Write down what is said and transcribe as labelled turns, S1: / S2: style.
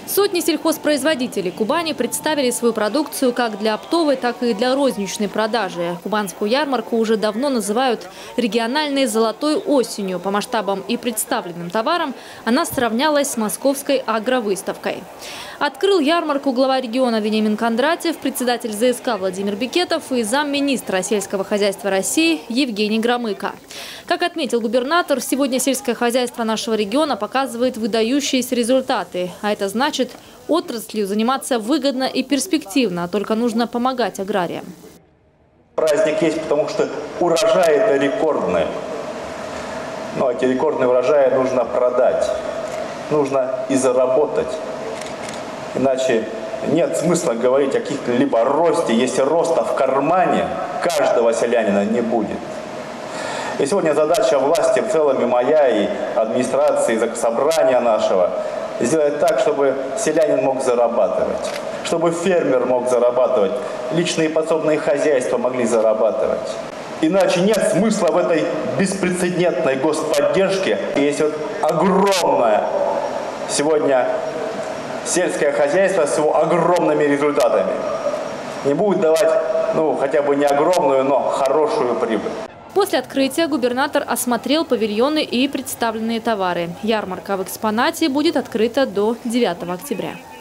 S1: Сотни сельхозпроизводителей Кубани представили свою продукцию как для оптовой, так и для розничной продажи. Кубанскую ярмарку уже давно называют региональной золотой осенью. По масштабам и представленным товарам она сравнялась с московской агровыставкой. Открыл ярмарку глава региона Вениамин Кондратьев, председатель ЗСК Владимир Бекетов и замминистра сельского хозяйства России Евгений Громыко. Как отметил губернатор, сегодня сельское хозяйство нашего региона показывает выдающиеся результаты. А это значит, отраслью заниматься выгодно и перспективно, только нужно помогать аграриям.
S2: Праздник есть, потому что урожаи это рекордные. Но эти рекордные урожаи нужно продать, нужно и заработать. Иначе нет смысла говорить о каких-либо росте, если роста в кармане каждого селянина не будет. И сегодня задача власти в целом и моя, и администрации, и собрания нашего сделать так, чтобы селянин мог зарабатывать, чтобы фермер мог зарабатывать, личные подсобные хозяйства могли зарабатывать. Иначе нет смысла в этой беспрецедентной господдержке. Есть вот огромное сегодня сельское хозяйство с его огромными результатами. Не будет давать, хотя бы не огромную, но хорошую прибыль.
S1: После открытия губернатор осмотрел павильоны и представленные товары. Ярмарка в экспонате будет открыта до 9 октября.